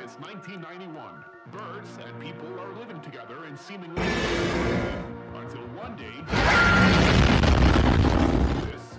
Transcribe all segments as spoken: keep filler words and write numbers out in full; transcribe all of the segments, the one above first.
It's nineteen ninety-one. Birds and people are living together in seemingly until one day this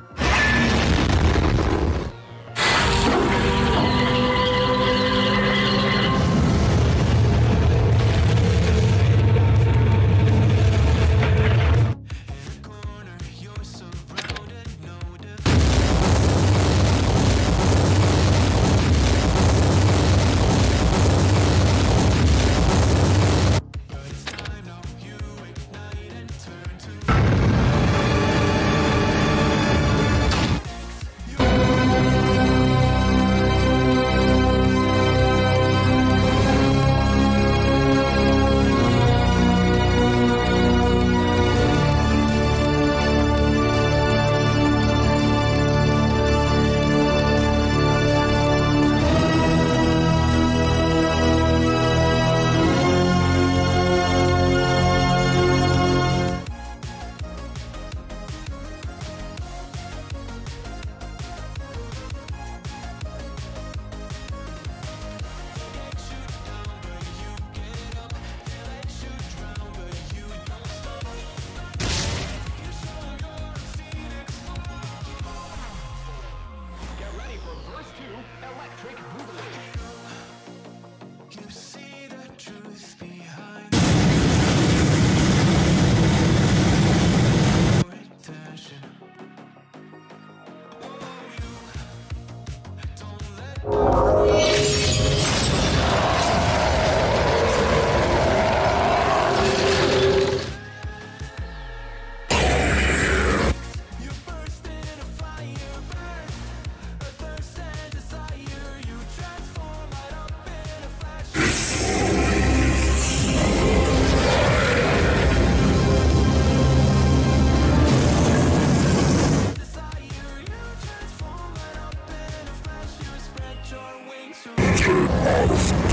Electric Boogaloo. You see the truth behind your intention. Oh, you don't let you burst in a fire, burn a thirst and desire. You transform right up in a flash. Desire, you transform right up in a flash. You spread your wings to